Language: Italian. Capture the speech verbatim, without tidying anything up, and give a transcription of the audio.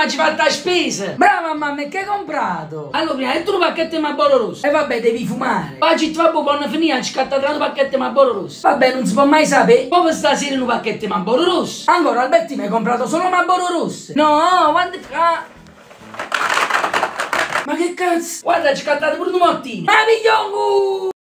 mamma ci fa la spesa. Brava mamma, e che hai comprato? Allora, prima hai tu un pacchetto di Marlboro rosso. E vabbè, devi fumare. Poi ci va buono finire, ci scatta tra un pacchetto di Marlboro rosso. Vabbè, non si può mai sapere. Poi stasera un pacchetto di Marlboro rosso. Ancora, Albertino, hai comprato solo Marlboro rosso? No, quando fa... Ma che cazzo? Guarda, ci scattate pure un mottino. Ma pigliongu!